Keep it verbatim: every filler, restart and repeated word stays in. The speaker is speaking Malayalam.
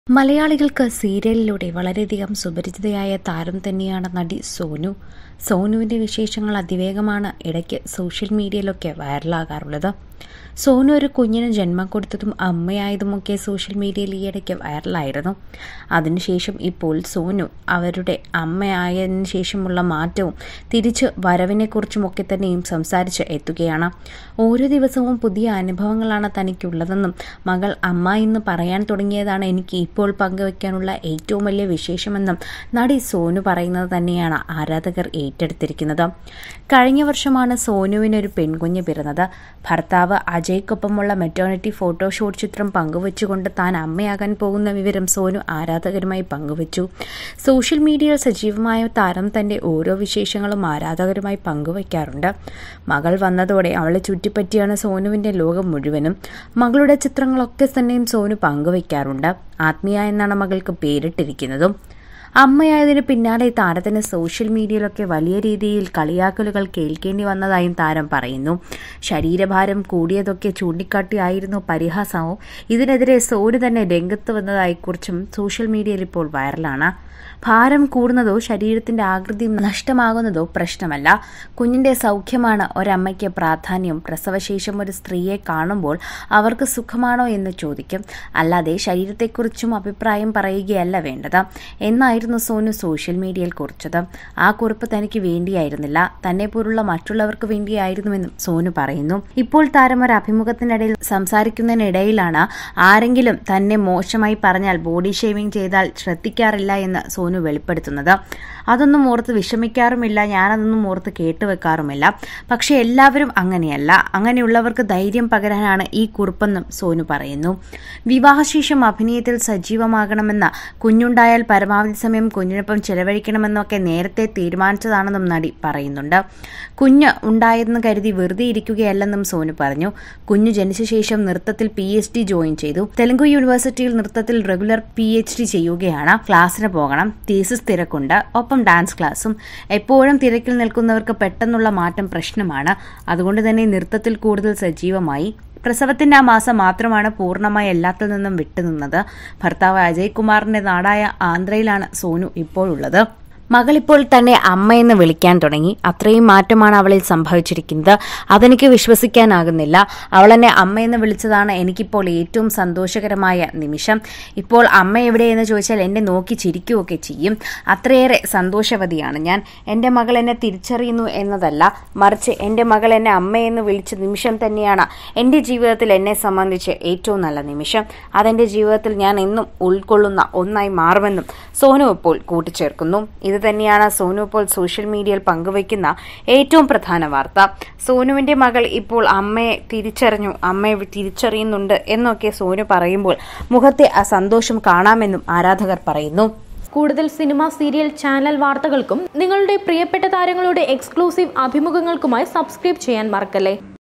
മലയാളികൾക്ക് സീരിയലിലൂടെ വളരെയധികം സുപരിചിതയായ താരം തന്നെയാണ് നടി സോനു. സോനുവിൻ്റെ വിശേഷങ്ങൾ അതിവേഗമാണ് ഇടയ്ക്ക് സോഷ്യൽ മീഡിയയിലൊക്കെ വൈറലാകാറുള്ളത്. സോനു ഒരു കുഞ്ഞിന് ജന്മം കൊടുത്തതും അമ്മയായതുമൊക്കെ സോഷ്യൽ മീഡിയയിൽ ഈയിടയ്ക്ക് വൈറലായിരുന്നു. അതിനുശേഷം ഇപ്പോൾ സോനു അവരുടെ അമ്മയായതിനു ശേഷമുള്ള മാറ്റവും തിരിച്ച് വരവിനെക്കുറിച്ചുമൊക്കെ തന്നെയും സംസാരിച്ച് എത്തുകയാണ്. ഓരോ ദിവസവും പുതിയ അനുഭവങ്ങളാണ് തനിക്കുള്ളതെന്നും മകൾ അമ്മ എന്ന് പറയാൻ തുടങ്ങിയതാണ് എനിക്ക് ഇപ്പോൾ പങ്കുവയ്ക്കാനുള്ള ഏറ്റവും വലിയ വിശേഷമെന്നും നടി സോനു പറയുന്നത് തന്നെയാണ് ആരാധകർ ഏറ്റെടുത്തിരിക്കുന്നത്. കഴിഞ്ഞ വർഷമാണ് സോനുവിനൊരു പെൺകുഞ്ഞ് പിറന്നത്. ഭർത്താവ് അജയ്ക്കൊപ്പമുള്ള മെറ്റേണിറ്റി ഫോട്ടോഷൂട്ട് ചിത്രം പങ്കുവച്ചുകൊണ്ട് താൻ അമ്മയാകാൻ പോകുന്ന വിവരം സോനു ആരാധകരുമായി പങ്കുവച്ചു. സോഷ്യൽ മീഡിയയിൽ സജീവമായ താരം തന്റെ ഓരോ വിശേഷങ്ങളും ആരാധകരുമായി പങ്കുവയ്ക്കാറുണ്ട്. മകൾ വന്നതോടെ അവളെ ചുറ്റിപ്പറ്റിയാണ് സോനുവിന്റെ ലോകം മുഴുവനും. മകളുടെ ചിത്രങ്ങളൊക്കെ തന്നെയും സോനു പങ്കുവയ്ക്കാറുണ്ട്. ആത്മീയ എന്നാണ് മകൾക്ക് പേരിട്ടിരിക്കുന്നതും. അമ്മയായതിനു പിന്നാലെ താരത്തിന് സോഷ്യൽ മീഡിയയിലൊക്കെ വലിയ രീതിയിൽ കളിയാക്കലുകൾ കേൾക്കേണ്ടി വന്നതായും താരം പറയുന്നു. ശരീരഭാരം കൂടിയതൊക്കെ ചൂണ്ടിക്കാട്ടിയായിരുന്നു പരിഹാസവും. ഇതിനെതിരെ സോനു തന്നെ രംഗത്ത് വന്നതായിക്കുറിച്ചും സോഷ്യൽ മീഡിയയിൽ ഇപ്പോൾ വൈറലാണ്. ഭാരം കൂടുന്നതോ ശരീരത്തിന്റെ ആകൃതി നഷ്ടമാകുന്നതോ പ്രശ്നമല്ല. കുഞ്ഞിന്റെ സൗഖ്യമാണ് ഒരമ്മയ്ക്ക് പ്രാധാന്യം. പ്രസവശേഷം ഒരു സ്ത്രീയെ കാണുമ്പോൾ അവർക്ക് സുഖമാണോ എന്ന് ചോദിക്കും, അല്ലാതെ ശരീരത്തെക്കുറിച്ചും അഭിപ്രായം പറയുകയല്ല വേണ്ടത് എന്നായിരുന്നു സോനു സോഷ്യൽ മീഡിയയിൽ കുറിച്ചത്. ആ കുറിപ്പ് തനിക്ക് വേണ്ടിയായിരുന്നില്ല, തന്നെ പോലുള്ള മറ്റുള്ളവർക്ക് വേണ്ടിയായിരുന്നുവെന്നും സോനു പറയുന്നു. ഇപ്പോൾ താരം ഒരു അഭിമുഖത്തിനിടയിൽ സംസാരിക്കുന്നതിനിടയിലാണ് ആരെങ്കിലും തന്നെ മോശമായി പറഞ്ഞാൽ ബോഡി ഷേവിംഗ് ചെയ്താൽ ശ്രദ്ധിക്കാറില്ല എന്ന് സോനു വെളിപ്പെടുത്തുന്നത്. അതൊന്നും ഓർത്ത് വിഷമിക്കാറുമില്ല, ഞാനതൊന്നും ഓർത്ത് കേട്ടുവെക്കാറുമില്ല. പക്ഷെ എല്ലാവരും അങ്ങനെയല്ല. അങ്ങനെയുള്ളവർക്ക് ധൈര്യം പകരാനാണ് ഈ കുറിപ്പെന്നും സോനു പറയുന്നു. വിവാഹശേഷം അഭിനയത്തിൽ സജീവമാകണമെന്ന, കുഞ്ഞുണ്ടായാൽ പരമാവധി സമയം കുഞ്ഞിനൊപ്പം ചെലവഴിക്കണമെന്നൊക്കെ നേരത്തെ തീരുമാനിച്ചതാണെന്നും നടി പറയുന്നുണ്ട്. കുഞ്ഞ് ഉണ്ടായെന്ന് കരുതി വെറുതെ ഇരിക്കുകയല്ലെന്നും സോനു പറഞ്ഞു. കുഞ്ഞു ജനിച്ച ശേഷം നൃത്തത്തിൽ പി എച്ച് ഡി ജോയിൻ ചെയ്തു. തെലുങ്കു യൂണിവേഴ്സിറ്റിയിൽ നൃത്തത്തിൽ റെഗുലർ പി എച്ച് ഡി ചെയ്യുകയാണ്. ക്ലാസ്സിന് പോകണം, തീസിസ് തിരക്കുണ്ട്, ഒപ്പം ഡാൻസ് ക്ലാസും. എപ്പോഴും തിരക്കിൽ നിൽക്കുന്നവർക്ക് പെട്ടെന്നുള്ള മാറ്റം പ്രശ്നമാണ്. അതുകൊണ്ട് തന്നെ നൃത്തത്തിൽ കൂടുതൽ സജീവമായി. പ്രസവത്തിന്റെ ആ മാസം മാത്രമാണ് പൂർണ്ണമായി എല്ലാത്തിൽ നിന്നും വിട്ടുനിന്നത്. ഭർത്താവ് അജയ് കുമാറിന്റെ നാടായ ആന്ധ്രയിലാണ് സോനു ഇപ്പോഴുള്ളത്. മകളിപ്പോൾ തന്നെ അമ്മയെന്ന് വിളിക്കാൻ തുടങ്ങി. അത്രയും മാറ്റമാണ് അവളിൽ സംഭവിച്ചിരിക്കുന്നത്. അതെനിക്ക് വിശ്വസിക്കാനാകുന്നില്ല. അവൾ എന്നെ അമ്മയെന്ന് വിളിച്ചതാണ് എനിക്കിപ്പോൾ ഏറ്റവും സന്തോഷകരമായ നിമിഷം. ഇപ്പോൾ അമ്മ എവിടെയെന്ന് ചോദിച്ചാൽ എന്നെ നോക്കി ചിരിക്കുകയൊക്കെ ചെയ്യും. അത്രയേറെ സന്തോഷവതിയാണ് ഞാൻ. എൻ്റെ മകൾ എന്നെ തിരിച്ചറിയുന്നു എന്നതല്ല, മറിച്ച് എൻ്റെ മകൾ എന്നെ അമ്മയെന്ന് വിളിച്ച നിമിഷം തന്നെയാണ് എൻ്റെ ജീവിതത്തിൽ എന്നെ സംബന്ധിച്ച് ഏറ്റവും നല്ല നിമിഷം. അതെൻ്റെ ജീവിതത്തിൽ ഞാൻ എന്നും ഉൾക്കൊള്ളുന്ന ഒന്നായി മാറുമെന്നും സോനു ഇപ്പോൾ കൂട്ടിച്ചേർക്കുന്നു. ഇത് തന്നെയാണ് സോനു ഇപ്പോൾ സോഷ്യൽ മീഡിയയിൽ പങ്കുവയ്ക്കുന്ന ഏറ്റവും പ്രധാന വാർത്ത. സോനുവിന്റെ മകൾ ഇപ്പോൾ അമ്മയെ തിരിച്ചറിഞ്ഞു, അമ്മയെ തിരിച്ചറിയുന്നുണ്ട് എന്നൊക്കെ സോനു പറയുമ്പോൾ മുഖത്തെ ആ സന്തോഷം കാണാമെന്നും ആരാധകർ പറയുന്നു. കൂടുതൽ സിനിമ, സീരിയൽ, ചാനൽ വാർത്തകൾക്കും നിങ്ങളുടെ പ്രിയപ്പെട്ട താരങ്ങളുടെ എക്സ്ക്ലൂസീവ് അഭിമുഖങ്ങൾക്കുമായി സബ്സ്ക്രൈബ് ചെയ്യാൻ മറക്കല്ലേ.